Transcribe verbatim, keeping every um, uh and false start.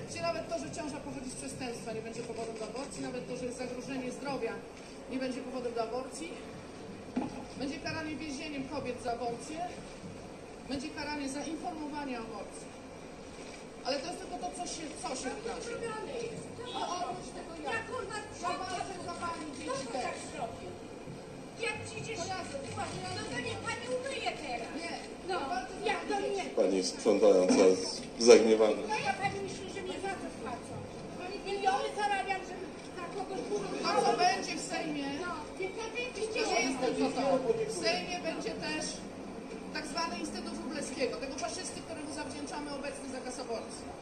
gdzie nawet to, że ciąża pochodzi z przestępstwa, nie będzie powodem do aborcji, nawet to, że jest zagrożenie zdrowia, nie będzie powodem do aborcji. Będzie karanie więzieniem kobiet za aborcję. Będzie karanie za informowanie o aborcji. Ale to jest tylko to, co się, co się wydarzy. No oprócz tego ja. Jak on ma Zobaczę za pani dzieci tak też. zrobił? Jak przyjdziesz, To ja zrobię. no to niech pani umyje teraz. Nie. No, jak do mnie. Pani sprzątająca zagniewana. No ja pani myśli, że mnie za to płacą. Pani miliony zarabiam, żeby na kogoś burą. To, co będzie w Sejmie, No, niech pan będzie to nie jest tylko to. W Sejmie będzie też tak zwany Instytut Wróblewskiego, tego faszysty, któremu zawdzięczamy obecny zakaz aborcji.